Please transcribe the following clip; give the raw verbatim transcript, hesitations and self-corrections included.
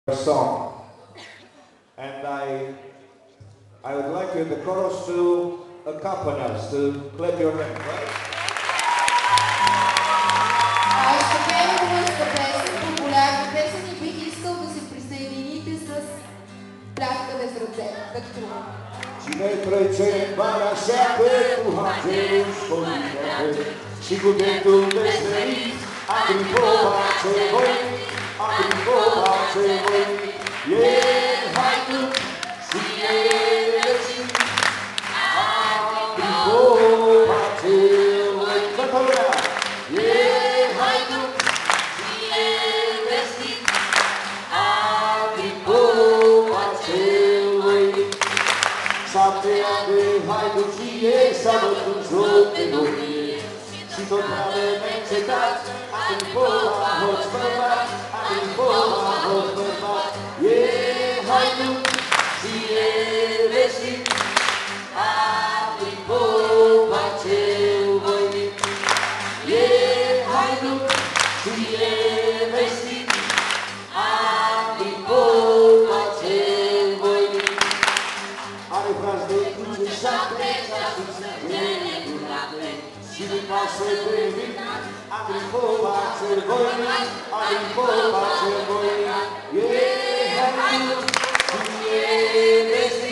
song, and I I would like you, the chorus, to accompany us, to clap your hands, right? А ще пеем румънска песен, популярна песен и бих искал да се присъедините с пляскане с ръце, като трудно. Cine trece în Valea Seacă cu hangerul școlite și cu gândul dezvenit, Agripova ce voi, Agripova ce voi, e haidut și e leșit, Agripova ce voi, toată lumea, e haidut și e leșit, Agripova ce voi. Șapte ani de haiducie s-a bătut joc de domnie și tot n-are neîncetat, Agripova, hoț bărbat, Agripova, hoț bărbat, e haidut și e leșit, Agripova cel voinic, e haidut și e leșit, Agripova cel voinic. Are frați de cruce șapte, și sângele curate, și din masă de vin, Agripova cel voinic, Agripova cel voinic, e haidut și e leșit.